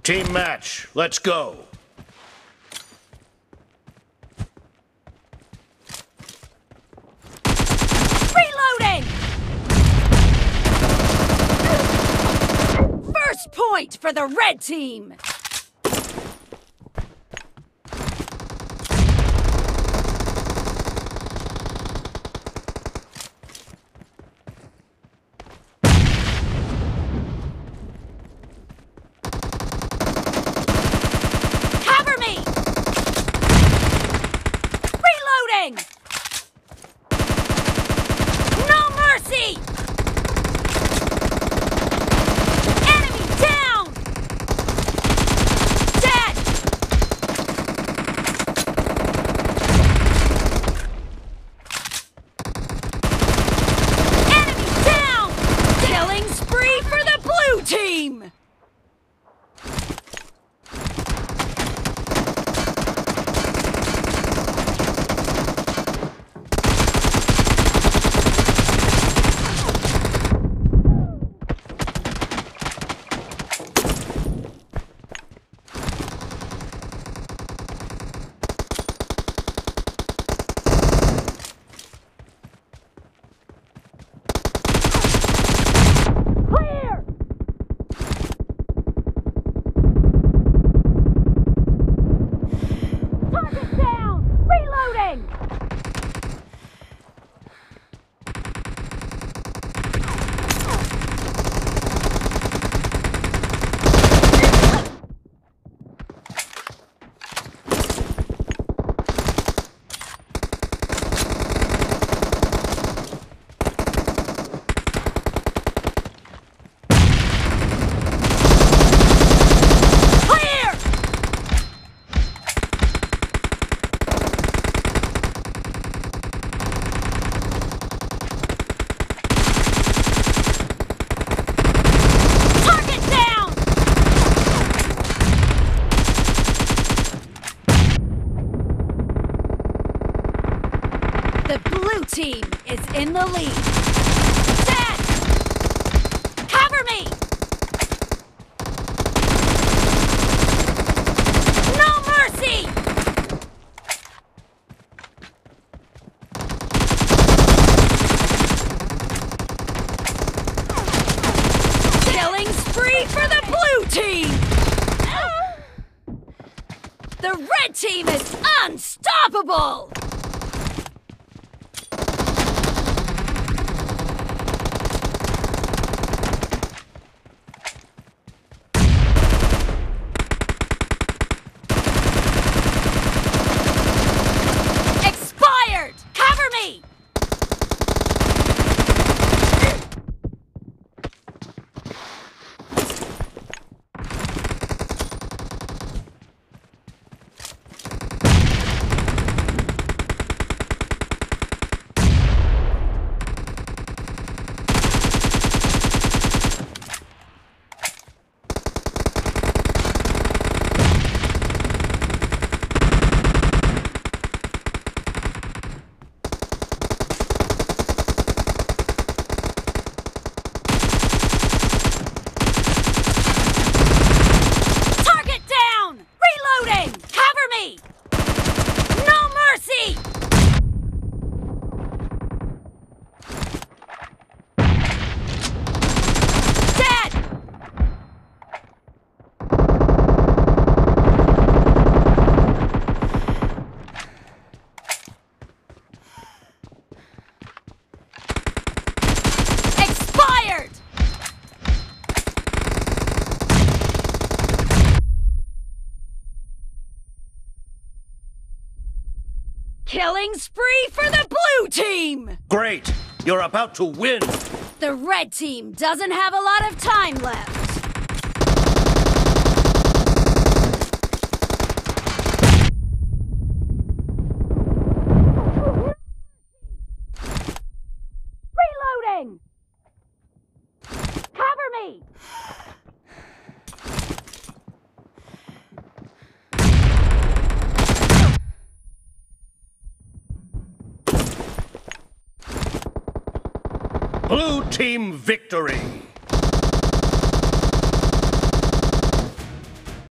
Team match, let's go. Reloading! First point for the red team! No mercy! Enemy down! Dead! Enemy down! Killing spree for the blue team! The blue team is in the lead. Dead! Cover me! No mercy! Killing spree for the blue team! The red team is unstoppable! Killing spree for the blue team! Great! You're about to win! The red team doesn't have a lot of time left. Reloading! Cover me! Blue team victory!